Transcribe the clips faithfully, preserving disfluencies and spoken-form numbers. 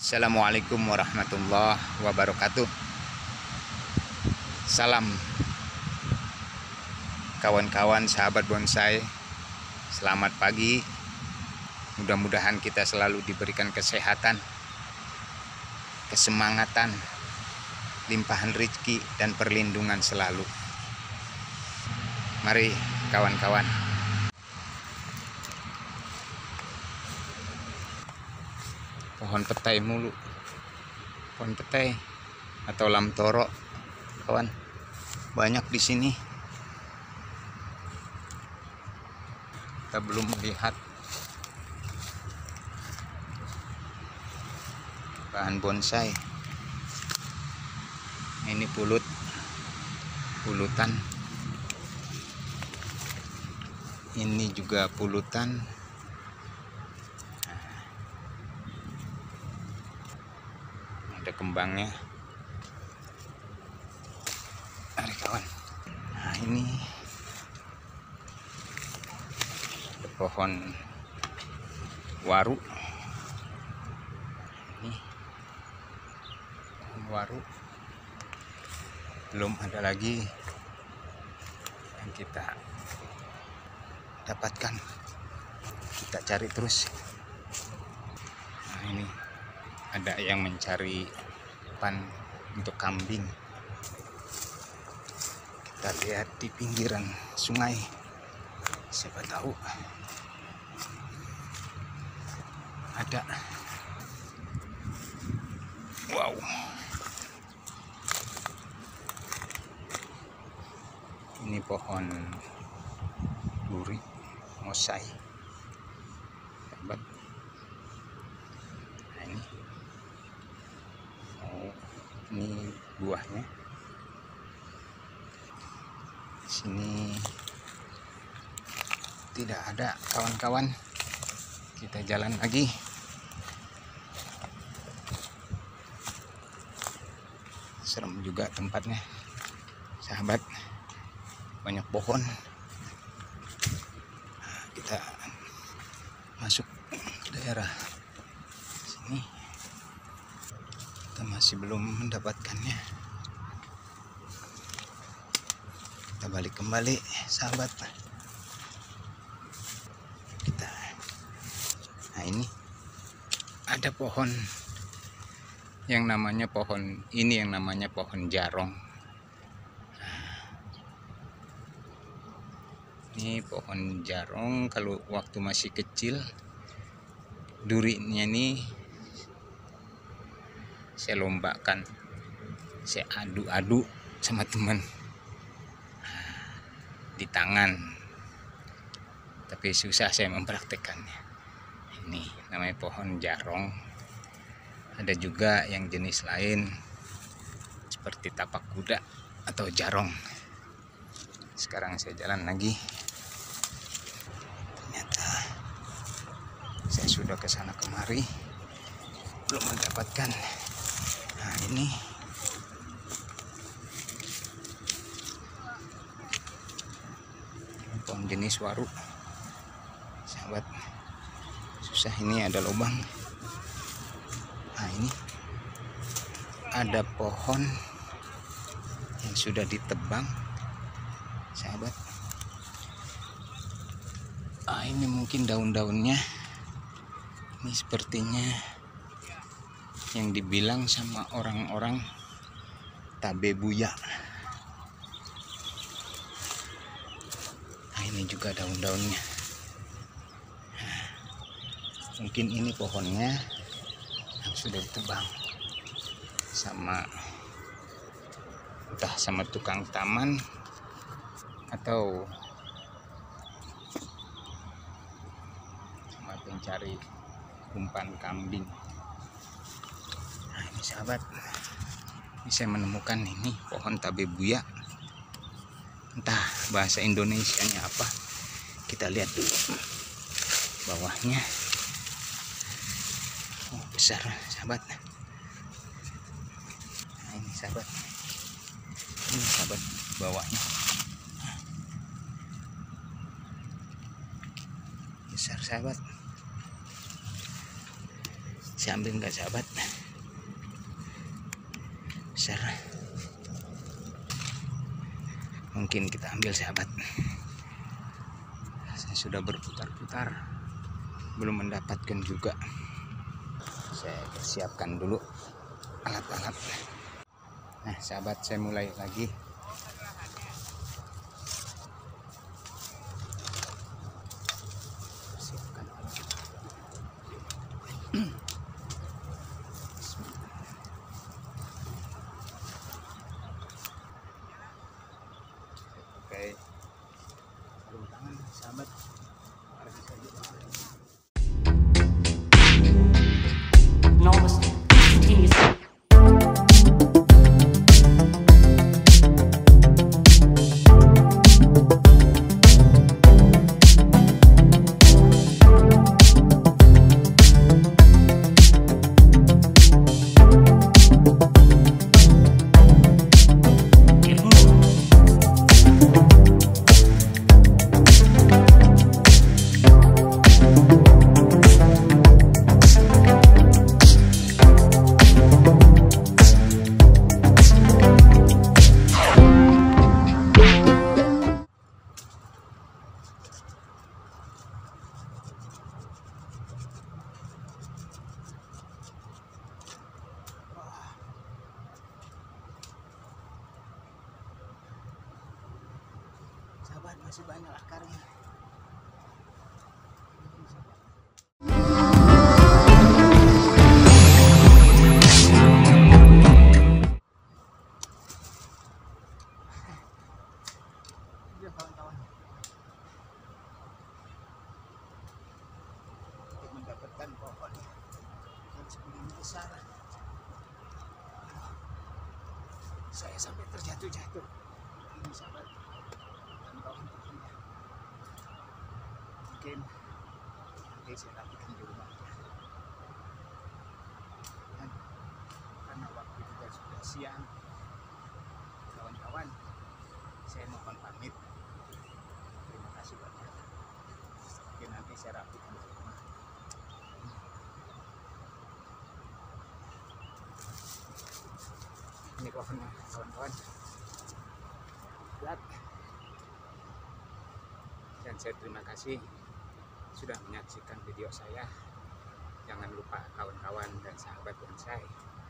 Assalamualaikum warahmatullahi wabarakatuh. Salam kawan-kawan sahabat bonsai. Selamat pagi. Mudah-mudahan kita selalu diberikan kesehatan, kesemangatan, limpahan rezeki dan perlindungan selalu. Mari kawan-kawan. Pohon petai mulu, pohon petai atau lamtoro, kawan, banyak di sini. Kita belum melihat bahan bonsai. Ini pulut, pulutan. Ini juga pulutan. Ada kembangnya. Mari kawan. Nah, ini ada pohon waru. Ini pohon waru. Belum ada lagi yang kita dapatkan. Kita cari terus. Nah, ini ada yang mencari pakan untuk kambing. Kita lihat di pinggiran sungai, siapa tahu ada. Wow, ini pohon duri mosai, hebat. Nah, ini oh, ini buahnya. Di sini tidak ada, kawan-kawan. Kita jalan lagi. Serem juga tempatnya, sahabat. Banyak pohon. Kita masuk daerah sini. Kita masih belum mendapatkannya. Kita balik kembali, sahabat. Kita. Nah, ini ada pohon yang namanya pohon ini yang namanya pohon jarong. Ini pohon jarong. Kalau waktu masih kecil, durinya ini saya lombakan, saya adu-adu sama teman di tangan, tapi susah saya mempraktekannya. Ini namanya pohon jarong. Ada juga yang jenis lain seperti tapak kuda atau jarong. Sekarang saya jalan lagi. Ternyata saya sudah ke sana kemari, belum mendapatkan. Nah, ini pohon jenis waru, sahabat. Susah, ini ada lubang. Nah, ini ada pohon yang sudah ditebang, sahabat. Ah, ini mungkin daun-daunnya ini sepertinya yang dibilang sama orang-orang tabe buya. Nah, ini juga daun-daunnya. Nah, mungkin ini pohonnya yang sudah ditebang sama entah sama tukang taman atau sama pencari umpan kambing. Nah, ini sahabat, ini saya menemukan ini pohon tabe buya. Entah bahasa Indonesianya apa. Kita lihat dulu bawahnya. Oh, besar, sahabat. Nah, ini sahabat, ini sahabat bawahnya. Besar, sahabat. Saya ambil enggak, sahabat? besar. Mungkin kita ambil sahabat. Saya sudah berputar-putar, belum mendapatkan juga. Saya siapkan dulu alat-alat. Nah sahabat, saya mulai lagi. Siapkan alat. Oke, sarung tangan sahabat. Enormous instantaneous. Sahabat, masih banyak akarnya. Ya kawan-kawan, untuk mendapatkan pohon yang sebegini besar, saya sampai terjatuh-jatuh. Ini sahabat, kawan-kawan tentunya. Mungkin nanti saya lakukan di rumah. Dan karena waktu juga sudah siang, kawan-kawan, saya mohon pamit. Terima kasih banyak. Mungkin nanti saya rapikan di rumah. Ini pohonnya kawan-kawan. Lihat. Dan saya terima kasih sudah menyaksikan video saya. Jangan lupa kawan-kawan dan sahabat bonsai,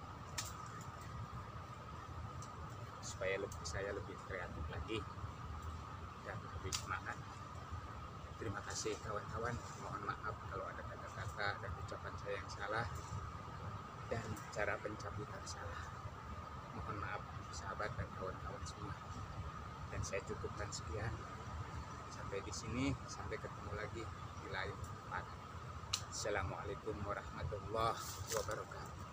supaya lebih, saya lebih kreatif lagi dan lebih semangat. Terima kasih kawan-kawan. Mohon maaf kalau ada kata-kata dan ucapan saya yang salah dan cara pencabutan salah. Mohon maaf sahabat dan kawan-kawan semua. Dan saya cukupkan sekian. Sampai di sini, sampai ketemu lagi di lain tempat. Assalamualaikum warahmatullahi wabarakatuh.